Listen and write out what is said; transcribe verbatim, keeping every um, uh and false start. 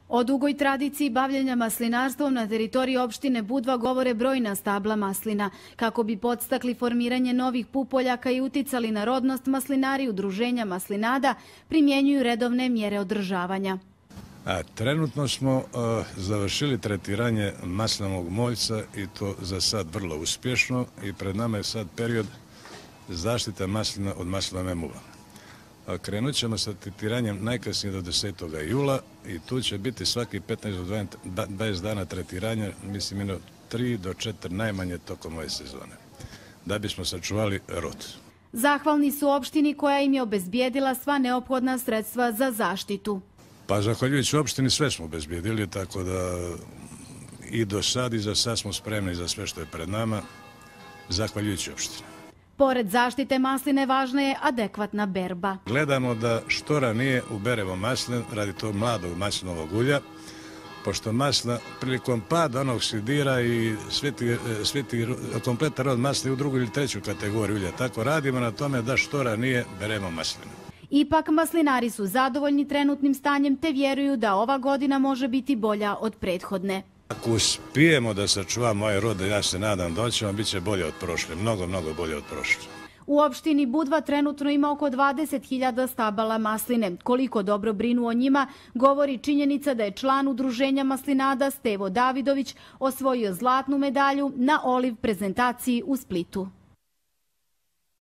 O dugoj tradiciji bavljenja maslinarstvom na teritoriji opštine Budva govore brojna stabla maslina. Kako bi podstakli formiranje novih pupoljaka i uticali na rodnost, maslinari udruženja maslinada primjenjuju redovne mjere održavanja. A, trenutno smo a, završili tretiranje maslinovog moljca i to za sad vrlo uspješno i pred nama je sad period zaštite maslina od maslinove muva. Krenut ćemo sa tretiranjem najkasnije do desetog jula i tu će biti svaki petnaest do dvadeset dana tretiranja, mislim jedno tri do četiri najmanje tokom ove sezone, da bismo sačuvali rod. Zahvalni su opštini koja im je obezbijedila sva neophodna sredstva za zaštitu. Pa zahvaljujući opštini sve smo obezbijedili, tako da i do sad i za sad smo spremni za sve što je pred nama, zahvaljujući opštini. Pored zaštite masline važna je adekvatna berba. Gledamo da što ranije uberemo masline radi tog mladog maslinovog ulja, pošto maslina prilikom pada onog sidira i sveti, sveti kompletan rod masline u drugu ili treću kategoriju ulja. Tako radimo na tome da što ranije beremo masline. Ipak maslinari su zadovoljni trenutnim stanjem te vjeruju da ova godina može biti bolja od prethodne. Ako uspijemo da sačuvamo ovaj rod, ja se nadam da ćemo, bit će bolje od prošle, mnogo, mnogo bolje od prošle. U opštini Budva trenutno ima oko dvadeset hiljada stabala masline. Koliko dobro brinu o njima, govori činjenica da je član udruženja maslinada Stevo Davidović osvojio zlatnu medalju na Oliv prezentaciji u Splitu.